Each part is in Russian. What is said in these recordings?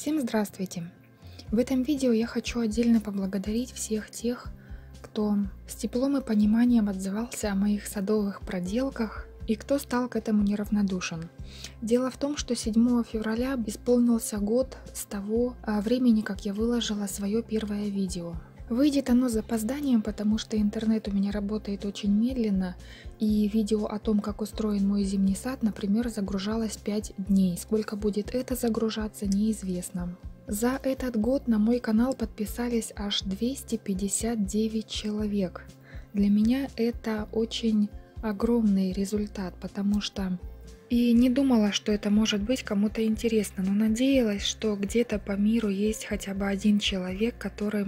Всем здравствуйте! В этом видео я хочу отдельно поблагодарить всех тех, кто с теплом и пониманием отзывался о моих садовых проделках и кто стал к этому неравнодушен. Дело в том, что 7 февраля исполнился год с того времени, как я выложила свое первое видео. Выйдет оно с запозданием, потому что интернет у меня работает очень медленно, и видео о том, как устроен мой зимний сад, например, загружалось 5 дней. Сколько будет это загружаться, неизвестно. За этот год на мой канал подписались аж 259 человек. Для меня это очень огромный результат, потому что и не думала, что это может быть кому-то интересно, но надеялась, что где-то по миру есть хотя бы один человек,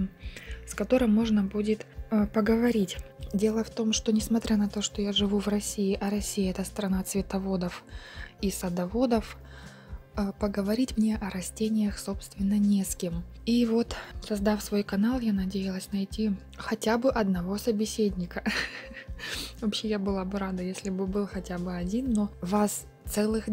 с которым можно будет поговорить. Дело в том, что несмотря на то, что я живу в России, а Россия — это страна цветоводов и садоводов, поговорить мне о растениях, собственно, не с кем. И вот, создав свой канал, я надеялась найти хотя бы одного собеседника. Вообще, я была бы рада, если бы был хотя бы один, но вас целых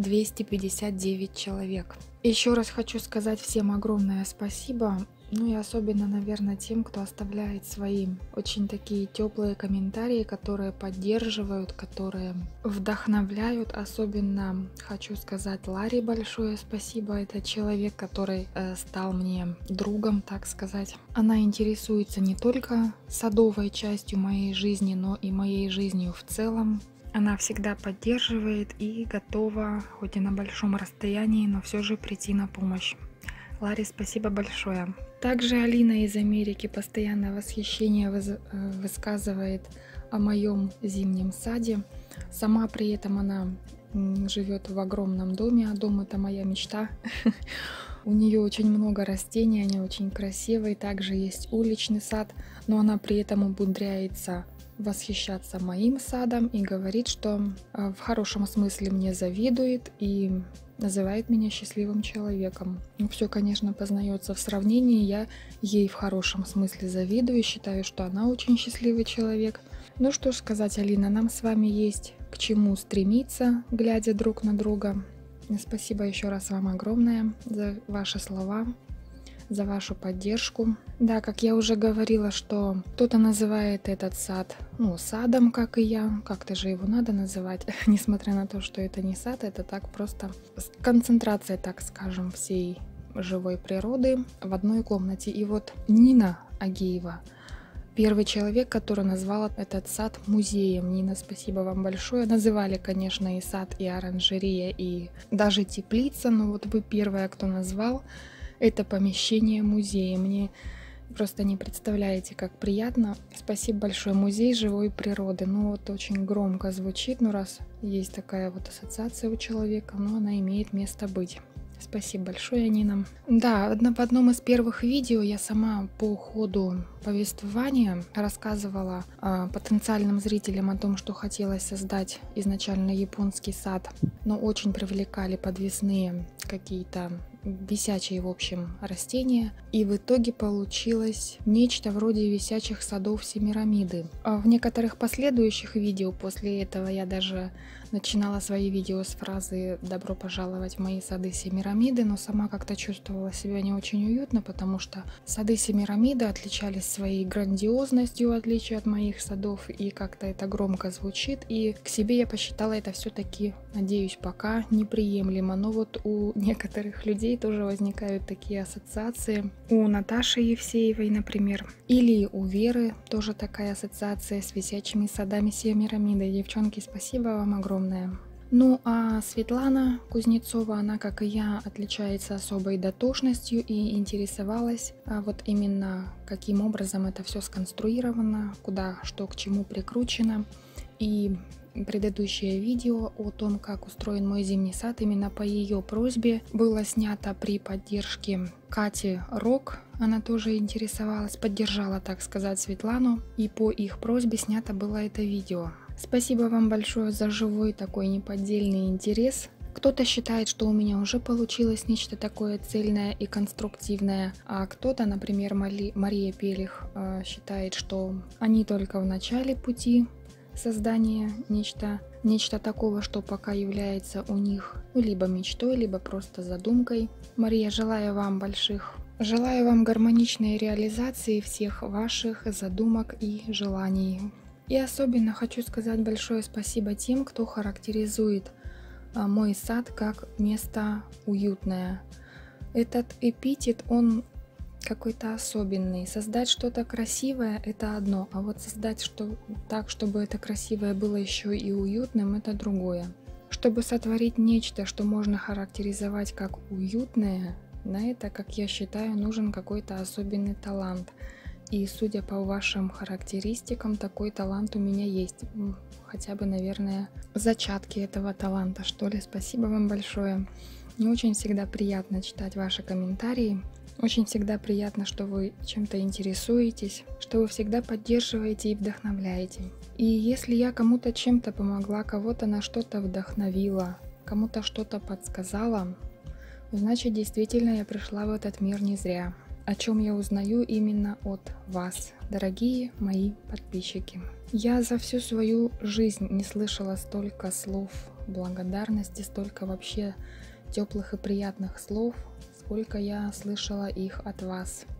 259 человек. Еще раз хочу сказать всем огромное спасибо. Ну и особенно, наверное, тем, кто оставляет свои очень такие теплые комментарии, которые поддерживают, которые вдохновляют. Особенно хочу сказать Ларе большое спасибо. Это человек, который стал мне другом, так сказать. Она интересуется не только садовой частью моей жизни, но и моей жизнью в целом. Она всегда поддерживает и готова, хоть и на большом расстоянии, но все же прийти на помощь. Ларе, спасибо большое. Также Алина из Америки постоянно восхищение высказывает о моем зимнем саде. Сама при этом она живет в огромном доме, а дом — это моя мечта. У нее очень много растений, они очень красивые. Также есть уличный сад, но она при этом умудряется восхищаться моим садом и говорит, что в хорошем смысле мне завидует и называет меня счастливым человеком. Ну, все, конечно, познается в сравнении. Я ей в хорошем смысле завидую, считаю, что она очень счастливый человек. Ну что ж сказать, Алина, нам с вами есть к чему стремиться, глядя друг на друга. Спасибо еще раз вам огромное за ваши слова, за вашу поддержку. Да, как я уже говорила, что кто-то называет этот сад, садом, как и я. Как-то же его надо называть, несмотря на то, что это не сад, это так просто концентрация, так скажем, всей живой природы в одной комнате. И вот Нина Агеева — первый человек, который назвал этот сад музеем. Нина, спасибо вам большое. Называли, конечно, и сад, и оранжерея, и даже теплица, но вот вы первая, кто назвал это помещение музея. Мне просто не представляете, как приятно. Спасибо большое. Музей живой природы. Вот очень громко звучит, но раз есть такая вот ассоциация у человека, она имеет место быть. Спасибо большое, Нина. Да, в одном из первых видео я сама по ходу повествования рассказывала потенциальным зрителям о том, что хотелось создать изначально японский сад, но очень привлекали подвесные какие-то висячие, в общем, растения. И в итоге получилось нечто вроде висячих садов Семирамиды. В некоторых последующих видео после этого я даже начинала свои видео с фразы «Добро пожаловать в мои сады Семирамиды», но сама как-то чувствовала себя не очень уютно, потому что сады Семирамиды отличались своей грандиозностью, в отличие от моих садов, и как-то это громко звучит, и к себе я посчитала это все-таки, надеюсь, пока неприемлемо. Но вот у некоторых людей тоже возникают такие ассоциации. У Наташи Евсеевой, например, или у Веры тоже такая ассоциация с висячими садами Семирамиды. Девчонки, спасибо вам огромное. Ну а Светлана Кузнецова, она, как и я, отличается особой дотошностью и интересовалась вот именно каким образом это все сконструировано, куда что к чему прикручено. И предыдущее видео о том, как устроен мой зимний сад, именно по ее просьбе было снято при поддержке Кати Рок. Она тоже интересовалась, поддержала, так сказать, Светлану, и по их просьбе снято было это видео. Спасибо вам большое за живой такой неподдельный интерес. Кто-то считает, что у меня уже получилось нечто такое цельное и конструктивное, а кто-то, например, Мария Пелих, считает, что они только в начале пути. создание нечто такого, что пока является у них либо мечтой, либо просто задумкой. Мария, желаю вам гармоничной реализации всех ваших задумок и желаний. И особенно хочу сказать большое спасибо тем, кто характеризует мой сад как место уютное. Этот эпитет, он какой-то особенный. Создать что-то красивое — это одно, а вот создать так, чтобы это красивое было еще и уютным — это другое. Чтобы сотворить нечто, что можно характеризовать как уютное, на это, как я считаю, нужен какой-то особенный талант. И судя по вашим характеристикам, такой талант у меня есть. Хотя бы, наверное, зачатки этого таланта, что ли. Спасибо вам большое. Мне очень всегда приятно читать ваши комментарии. Очень всегда приятно, что вы чем-то интересуетесь, что вы всегда поддерживаете и вдохновляете. И если я кому-то чем-то помогла, кого-то на что-то вдохновила, кому-то что-то подсказала, значит, действительно я пришла в этот мир не зря. О чем я узнаю именно от вас, дорогие мои подписчики. Я за всю свою жизнь не слышала столько слов благодарности, столько вообще теплых и приятных слов, сколько я слышала их от вас.